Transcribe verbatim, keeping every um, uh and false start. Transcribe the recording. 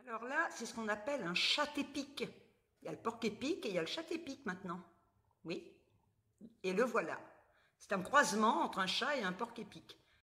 Alors là, c'est ce qu'on appelle un chat épic. Il y a le porc épic et il y a le chat épic maintenant. Oui, et le voilà. C'est un croisement entre un chat et un porc épic.